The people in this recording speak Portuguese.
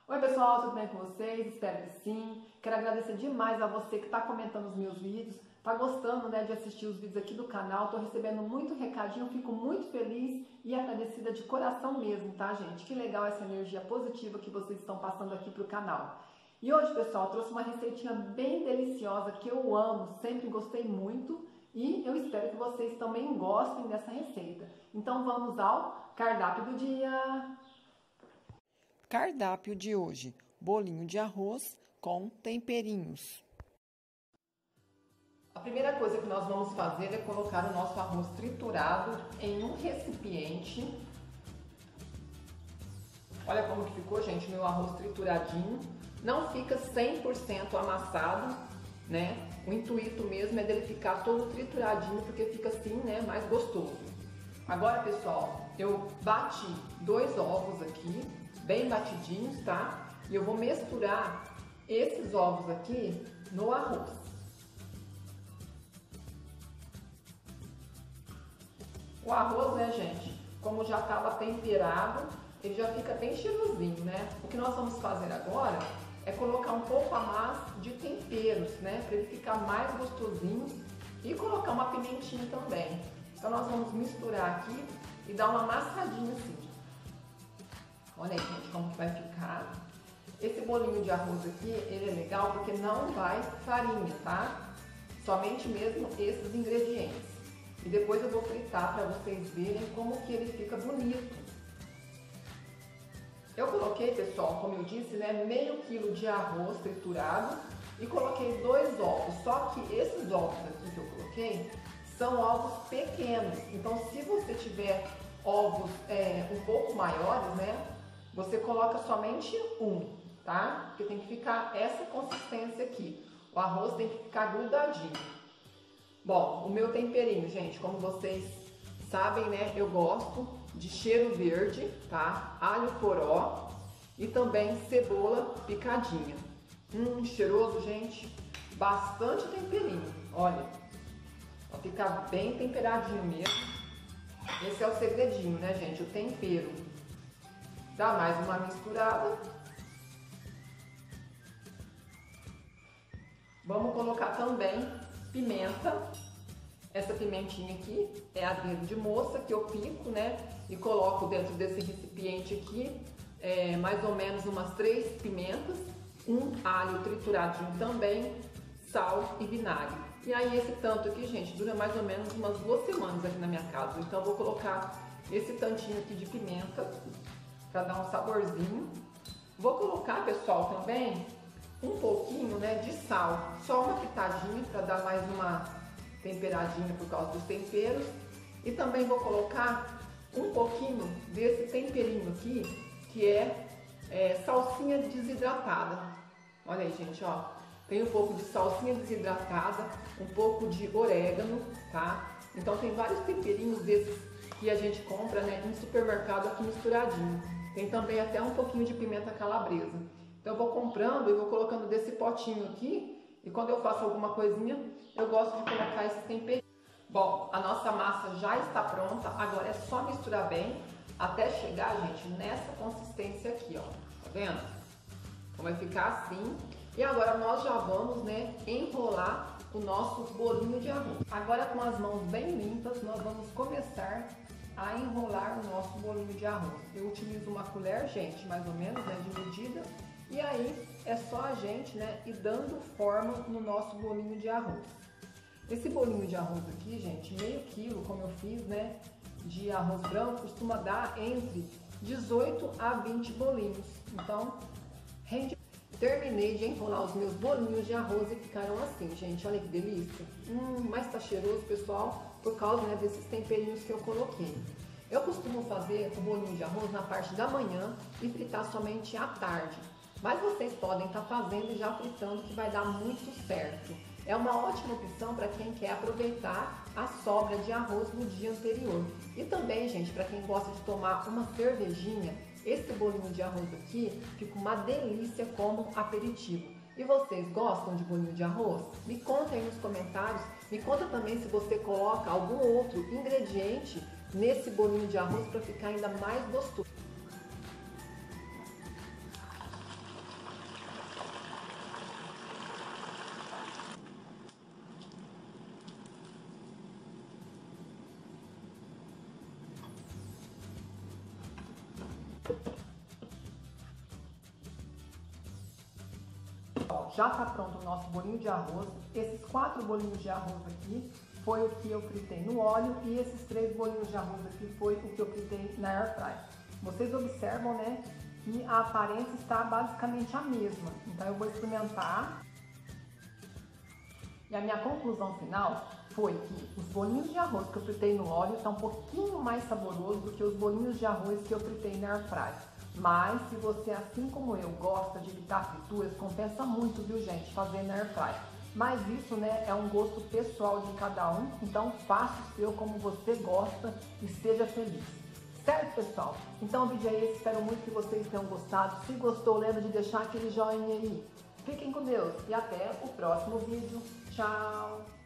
Oi pessoal, tudo bem com vocês? Espero que sim. Quero agradecer demais a você que está comentando os meus vídeos, está gostando, de assistir os vídeos aqui do canal. Estou recebendo muito recadinho, fico muito feliz e agradecida de coração mesmo, tá gente? Que legal essa energia positiva que vocês estão passando aqui para o canal. E hoje, pessoal, eu trouxe uma receitinha bem deliciosa que eu amo, sempre gostei muito e eu espero que vocês também gostem dessa receita. Então vamos ao cardápio do dia! Cardápio de hoje: bolinho de arroz com temperinhos. A primeira coisa que nós vamos fazer é colocar o nosso arroz triturado em um recipiente. Olha como que ficou, gente, meu arroz trituradinho. Não fica 100% amassado, né? O intuito mesmo é dele ficar todo trituradinho, porque fica assim, né, mais gostoso. Agora, pessoal, eu bati 2 ovos aqui, bem batidinhos, tá? E eu vou misturar esses ovos aqui no arroz. O arroz, né, gente, como já estava temperado, ele já fica bem cheirosinho, né? O que nós vamos fazer agora é colocar um pouco a mais de temperos, né? Para ele ficar mais gostosinho e colocar uma pimentinha também. Então nós vamos misturar aqui e dar uma amassadinha assim. Olha aí, gente, como que vai ficar. Esse bolinho de arroz aqui, ele é legal porque não vai farinha, tá? Somente mesmo esses ingredientes. E depois eu vou fritar para vocês verem como que ele fica bonito. Eu coloquei, pessoal, como eu disse, né, meio quilo de arroz triturado e coloquei 2 ovos. Só que esses ovos aqui que eu coloquei são ovos pequenos. Então, se você tiver ovos um pouco maiores, né, você coloca somente um, tá? Porque tem que ficar essa consistência aqui. O arroz tem que ficar grudadinho. Bom, o meu temperinho, gente, como vocês sabem, né, eu gosto de cheiro verde, tá? Alho poró e também cebola picadinha. Cheiroso, gente. Bastante temperinho, olha. Vai ficar bem temperadinho mesmo. Esse é o segredinho, né, gente? O tempero. Dá mais uma misturada. Vamos colocar também pimenta. Essa pimentinha aqui é a dedo de moça que eu pico, né? E coloco dentro desse recipiente aqui mais ou menos umas 3 pimentas, um alho trituradinho também, sal e vinagre. E aí esse tanto aqui, gente, dura mais ou menos umas 2 semanas aqui na minha casa. Então eu vou colocar esse tantinho aqui de pimenta para dar um saborzinho. Vou colocar, pessoal, também um pouquinho, né, de sal, só uma pitadinha para dar mais uma temperadinha por causa dos temperos. E também vou colocar um pouquinho desse temperinho aqui, que é salsinha desidratada. Olha aí, gente, ó. Tem um pouco de salsinha desidratada, um pouco de orégano, tá? Então tem vários temperinhos desses que a gente compra, né, em supermercado aqui misturadinho. Tem também até um pouquinho de pimenta calabresa. Então eu vou comprando e vou colocando desse potinho aqui. E quando eu faço alguma coisinha, eu gosto de colocar esses temperinhos. Bom, a nossa massa já está pronta. Agora é só misturar bem até chegar, gente, nessa consistência aqui, ó. Tá vendo? Então vai ficar assim. E agora nós já vamos, né, enrolar o nosso bolinho de arroz. Agora com as mãos bem limpas, nós vamos começar a enrolar o nosso bolinho de arroz. Eu utilizo uma colher, gente, mais ou menos, né, de medida. E aí é só a gente, né, ir dando forma no nosso bolinho de arroz. Esse bolinho de arroz aqui, gente, meio quilo, como eu fiz, né, de arroz branco, costuma dar entre 18 a 20 bolinhos. Então, rende. Terminei de enrolar os meus bolinhos de arroz e ficaram assim, gente. Olha que delícia. Mas tá cheiroso, pessoal, por causa, né, desses temperinhos que eu coloquei. Eu costumo fazer o bolinho de arroz na parte da manhã e fritar somente à tarde. Mas vocês podem estar fazendo e já fritando, que vai dar muito certo. É uma ótima opção para quem quer aproveitar a sobra de arroz no dia anterior. E também, gente, para quem gosta de tomar uma cervejinha, esse bolinho de arroz aqui fica uma delícia como aperitivo. E vocês gostam de bolinho de arroz? Me conta aí nos comentários. Me conta também se você coloca algum outro ingrediente nesse bolinho de arroz para ficar ainda mais gostoso. Já está pronto o nosso bolinho de arroz. Esses 4 bolinhos de arroz aqui foi o que eu fritei no óleo e esses 3 bolinhos de arroz aqui foi o que eu fritei na air fry. Vocês observam, né, que a aparência está basicamente a mesma. Então eu vou experimentar. E a minha conclusão final foi que os bolinhos de arroz que eu fritei no óleo estão um pouquinho mais saborosos do que os bolinhos de arroz que eu fritei na air fry. Mas se você, assim como eu, gosta de evitar frituras, compensa muito, viu, gente, fazer na air fry. Mas isso, né, é um gosto pessoal de cada um, então faça o seu como você gosta e seja feliz. Certo, pessoal? Então o vídeo é esse, espero muito que vocês tenham gostado. Se gostou, lembra de deixar aquele joinha aí. Fiquem com Deus e até o próximo vídeo. Tchau!